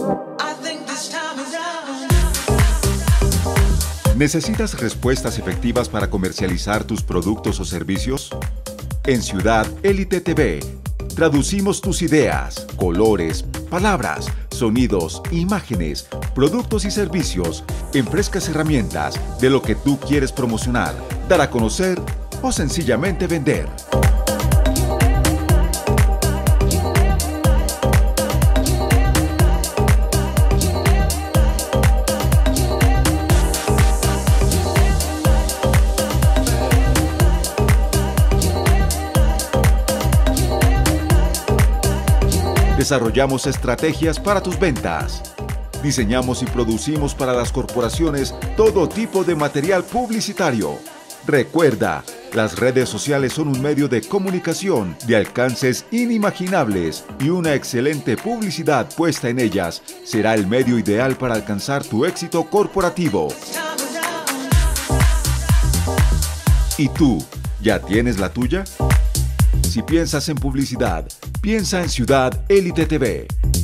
¿Necesitas respuestas efectivas para comercializar tus productos o servicios? En Ciudad Élite TV, traducimos tus ideas, colores, palabras, sonidos, imágenes, productos y servicios en frescas herramientas de lo que tú quieres promocionar, dar a conocer o sencillamente vender. Desarrollamos estrategias para tus ventas. Diseñamos y producimos para las corporaciones todo tipo de material publicitario. Recuerda, las redes sociales son un medio de comunicación de alcances inimaginables y una excelente publicidad puesta en ellas será el medio ideal para alcanzar tu éxito corporativo. ¿Y tú, ya tienes la tuya? Si piensas en publicidad, piensa en Ciudad Élite TV.